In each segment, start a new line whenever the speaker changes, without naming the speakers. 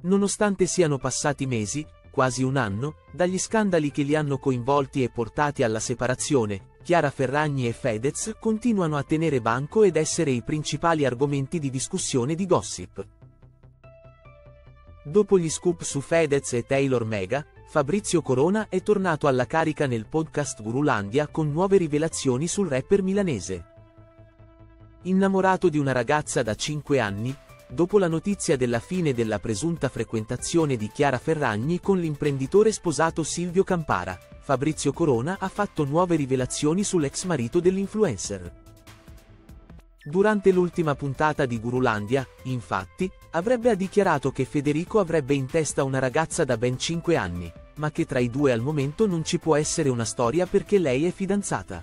Nonostante siano passati mesi, quasi un anno, dagli scandali che li hanno coinvolti e portati alla separazione, Chiara Ferragni e Fedez continuano a tenere banco ed essere i principali argomenti di discussione di gossip. Dopo gli scoop su Fedez e Taylor Mega, Fabrizio Corona è tornato alla carica nel podcast Gurulandia con nuove rivelazioni sul rapper milanese. Innamorato di una ragazza da 5 anni, dopo la notizia della fine della presunta frequentazione di Chiara Ferragni con l'imprenditore sposato Silvio Campara, Fabrizio Corona ha fatto nuove rivelazioni sull'ex marito dell'influencer. Durante l'ultima puntata di Gurulandia, infatti, avrebbe dichiarato che Federico avrebbe in testa una ragazza da ben 5 anni, ma che tra i due al momento non ci può essere una storia perché lei è fidanzata.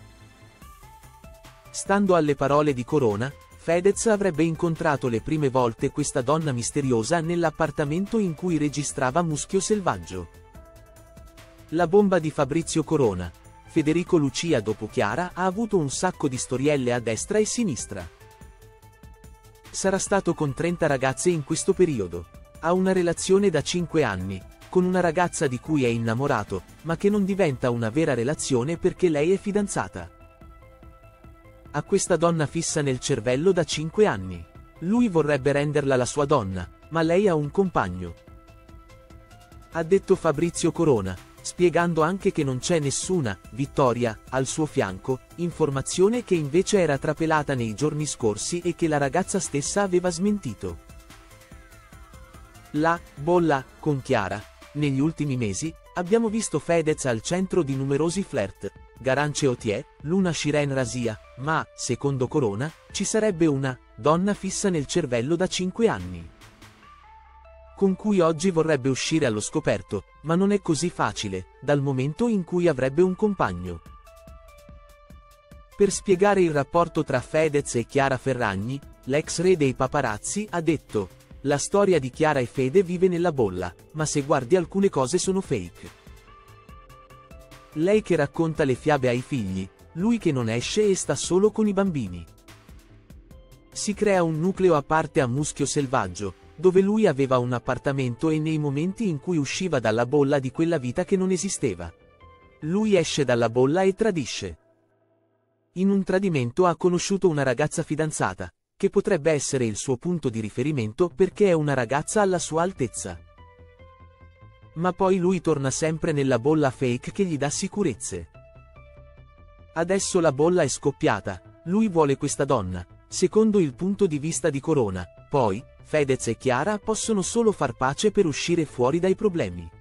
Stando alle parole di Corona, Fedez avrebbe incontrato le prime volte questa donna misteriosa nell'appartamento in cui registrava Muschio Selvaggio. La bomba di Fabrizio Corona. Federico Lucia dopo Chiara ha avuto un sacco di storielle a destra e sinistra. Sarà stato con 30 ragazze in questo periodo. Ha una relazione da 5 anni, con una ragazza di cui è innamorato, ma che non diventa una vera relazione perché lei è fidanzata. Ha questa donna fissa nel cervello da 5 anni. Lui vorrebbe renderla la sua donna, ma lei ha un compagno. Ha detto Fabrizio Corona, spiegando anche che non c'è nessuna Vittoria al suo fianco, informazione che invece era trapelata nei giorni scorsi e che la ragazza stessa aveva smentito. La bolla con Chiara. Negli ultimi mesi, abbiamo visto Fedez al centro di numerosi flirt, Garance Otier, Luna Shiren Rasia, ma, secondo Corona, ci sarebbe una donna fissa nel cervello da 5 anni. Con cui oggi vorrebbe uscire allo scoperto, ma non è così facile, dal momento in cui avrebbe un compagno. Per spiegare il rapporto tra Fedez e Chiara Ferragni, l'ex re dei paparazzi ha detto: la storia di Chiara e Fede vive nella bolla, ma se guardi alcune cose sono fake. Lei che racconta le fiabe ai figli, lui che non esce e sta solo con i bambini. Si crea un nucleo a parte a Muschio Selvaggio, dove lui aveva un appartamento e nei momenti in cui usciva dalla bolla di quella vita che non esisteva. Lui esce dalla bolla e tradisce. In un tradimento ha conosciuto una ragazza fidanzata, che potrebbe essere il suo punto di riferimento perché è una ragazza alla sua altezza. Ma poi lui torna sempre nella bolla fake che gli dà sicurezze. Adesso la bolla è scoppiata, lui vuole questa donna, secondo il punto di vista di Corona, poi Fedez e Chiara possono solo far pace per uscire fuori dai problemi.